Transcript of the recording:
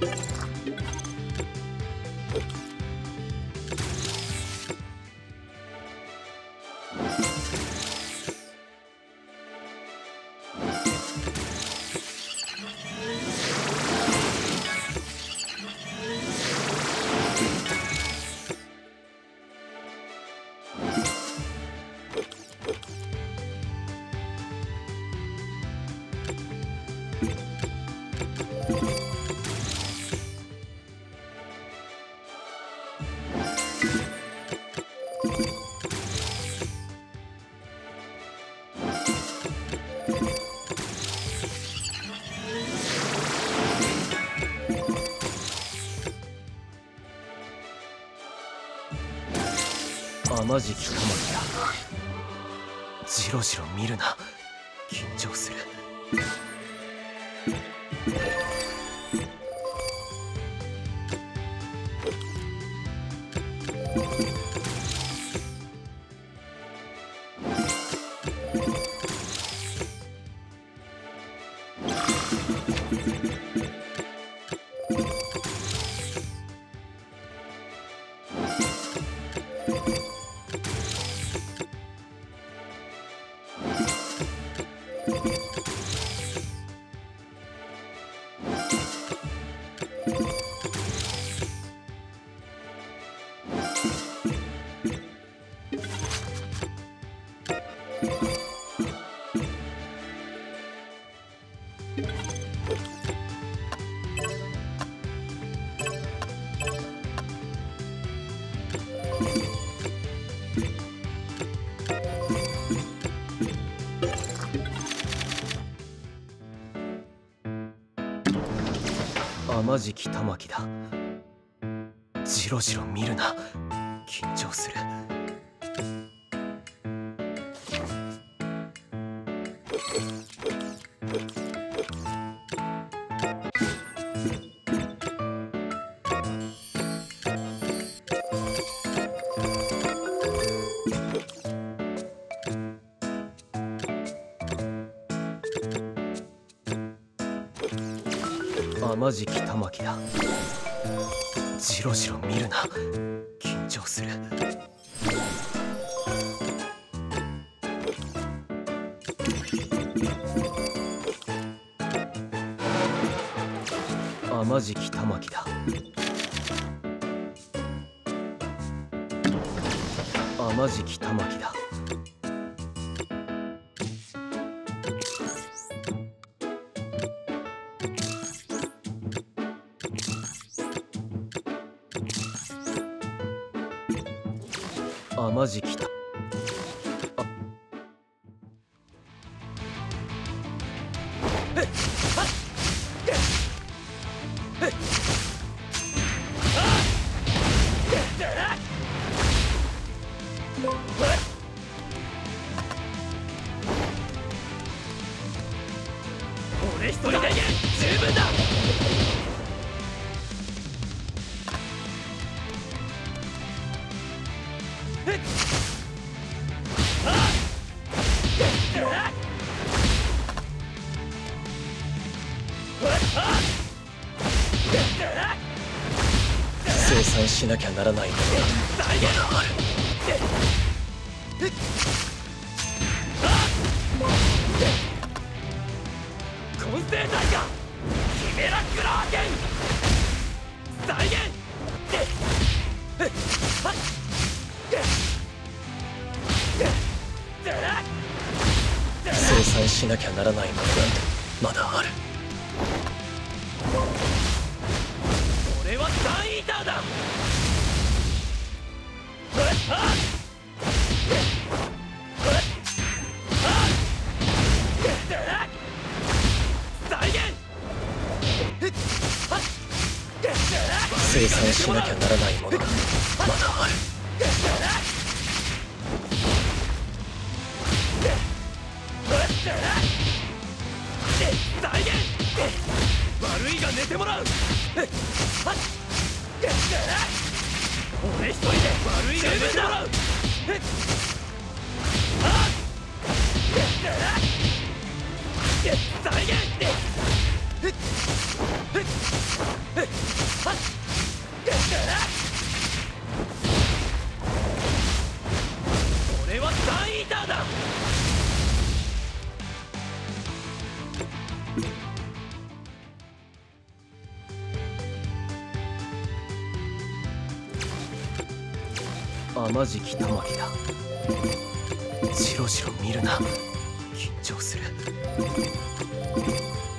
天敷玉木だ。じろじろ見るな。緊張する。天敷玉木だ。じろじろ見るな。緊張する。天敷玉木だ。じろじろ見るな。緊張する。天敷玉木だ。天敷玉木だ。天敷だ。俺一人で十分だ。生産しなきゃならないものがまだある。混成体がキメラクラーケン再現。生産しなきゃならないものがまだある。俺はサンイーターだ。再現。生産しなきゃならないものがまだある。再現。悪いが寝てもらう。俺一人で悪いが寝てもらう。再現。 天敷玉木だ。じろじろ見るな。緊張する。